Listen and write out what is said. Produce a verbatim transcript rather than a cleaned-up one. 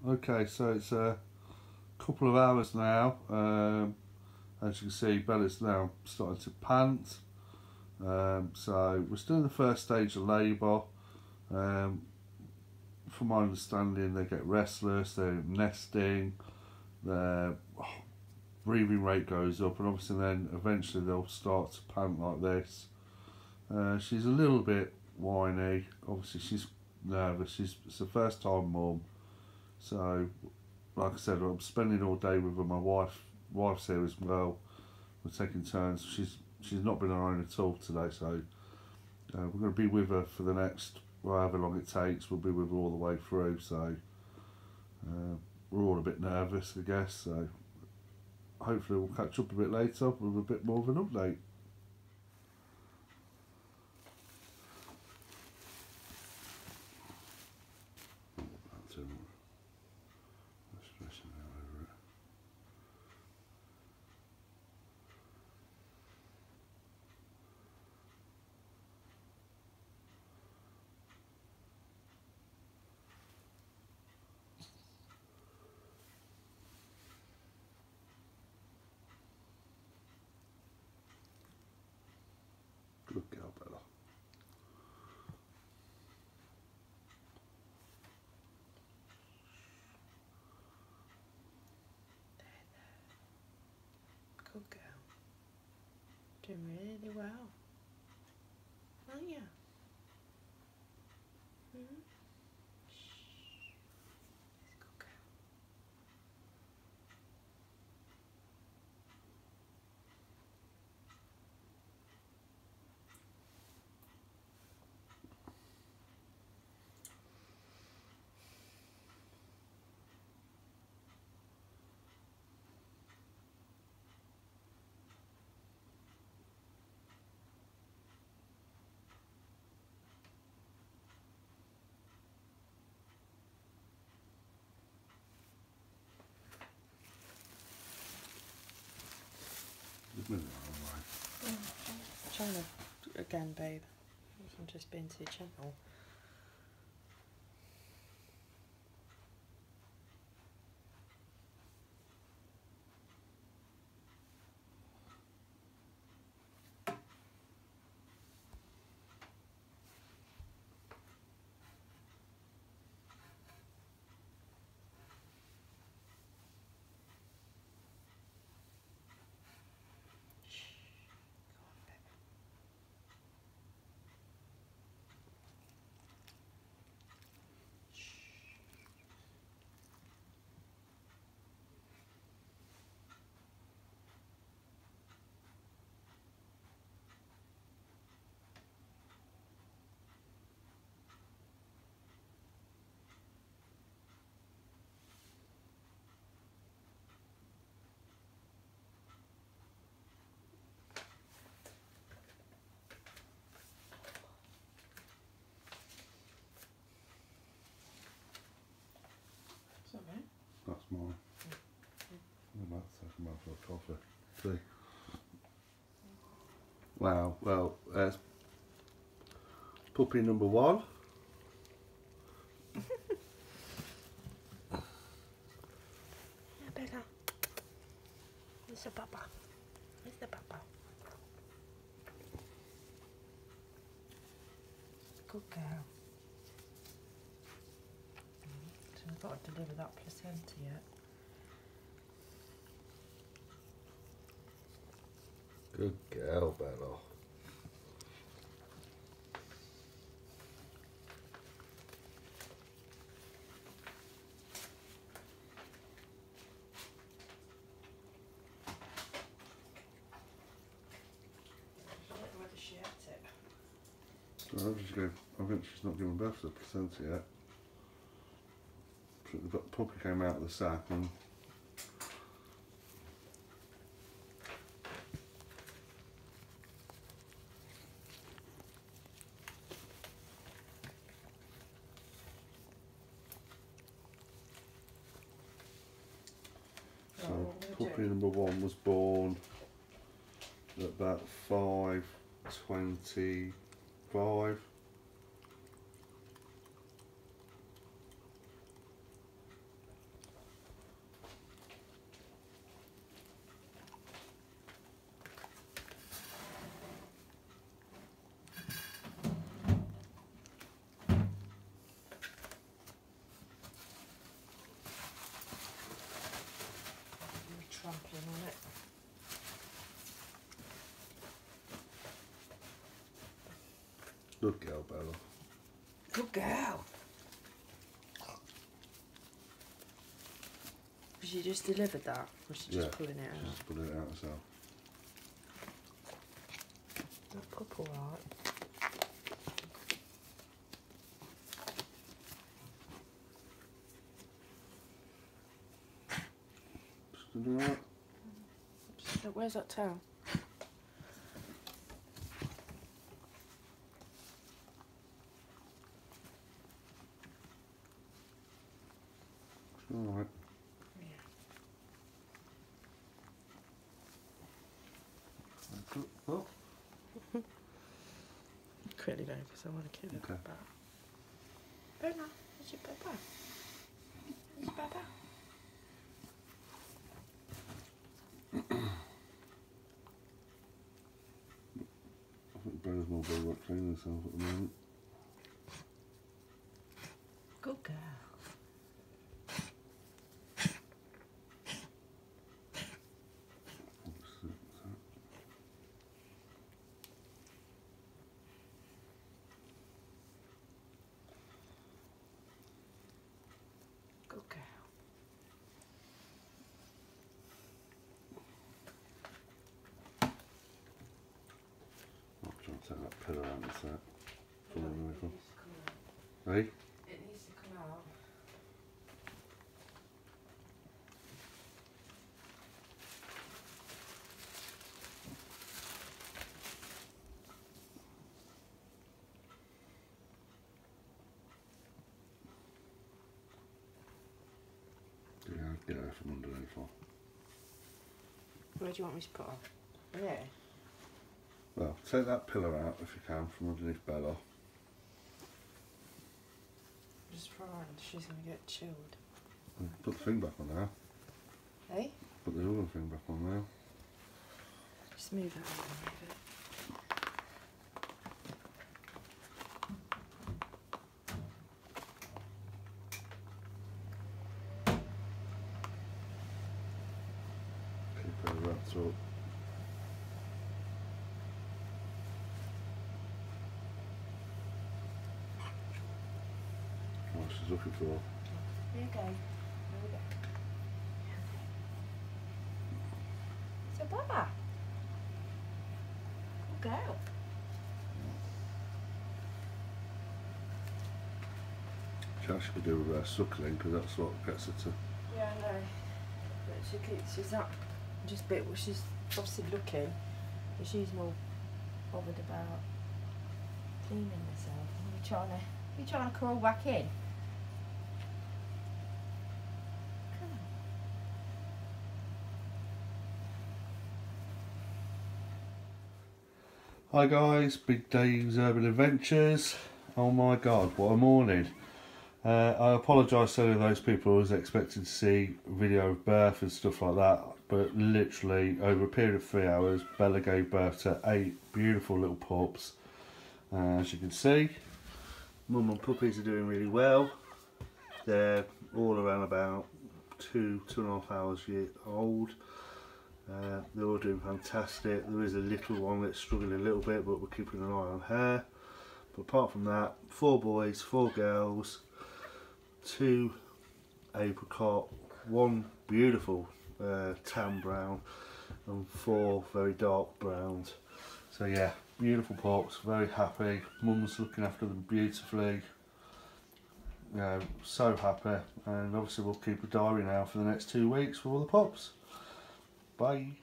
Okay, so it's a couple of hours now. Um, as you can see, Bella's now starting to pant. Um, so we're still in the first stage of labour. Um, from my understanding, they get restless, they're nesting, their oh, breathing rate goes up, and obviously then eventually they'll start to pant like this. Uh, she's a little bit whiny. Obviously, she's nervous. She's it's her first time mum, so like I said, I'm spending all day with her. My wife, wife's here as well. We're taking turns. She's she's not been on her own at all today, so uh, we're going to be with her for the next however long it takes. We'll be with her all the way through. So uh, we're all a bit nervous, I guess. So hopefully we'll catch up a bit later with a bit more of an update. Good girl, Bella. Good girl. Doing really well. Aren't you? Mm-hmm. Shh. Good girl. Oh, trying to again, babe. I'm just being too gentle. Is that right? That's mine. I'm about to take a mouthful of coffee. See? Wow, well, there's puppy number one. Yeah, Bella. It's a papa. It's the papa. Good girl. So I've got to deliver that placenta yet. Good girl, Bella. So I'm just going, I think she's not given birth to the placenta yet. The puppy came out of the sack and so puppy number one was born at about five twenty-five. Good girl, Bella. Good girl. Was she just delivered that? Or was she just Yeah, pulling it out? Just pulling it out herself. That pup alright. Just do that. Look, where's that tail? Alright. Oh. Quickly though, because I want to kill it. Okay. Bella, is your Bella? Is your Bella? I think Bella's more better at cleaning herself at the moment. Good girl. Good girl. I'll try and take that pillow out in a sec. From No, the it rifle. needs to come out. Hey? It needs to come out. Yeah, I'll get her from underneath her. Where do you want me to put her? Yeah. Well, take that pillow out if you can from underneath Bella. Just frightened she's going to get chilled. Put the thing back on now. Hey? Put the other thing back on now. Just move that out and move it. Keep her wrapped up. What she's looking for. Here you go. Here we go. So, Baba. Good girl. She actually could do with her suckling because that's what gets her to. Yeah, I know. But she keeps, she's not just a bit, well, she's obviously looking, but she's more bothered about cleaning herself. Are you trying to, are you trying to crawl back in? Come on. Hi guys, Big Dave's Urban Adventures. Oh my god, what a morning. Uh, I apologise to any of those people who was expecting to see a video of birth and stuff like that, but literally over a period of three hours Bella gave birth to eight beautiful little pups. Uh, as you can see, mum and puppies are doing really well. They're all around about two, two and a half hours year old. Uh, they're all doing fantastic. There is a little one that's struggling a little bit, but we're keeping an eye on her. But apart from that, four boys, four girls, two apricot, one beautiful uh, tan brown, and four very dark browns. So yeah, beautiful pups, very happy. Mum's looking after them beautifully. You know, so happy, and obviously we'll keep a diary now for the next two weeks for all the pups. Bye.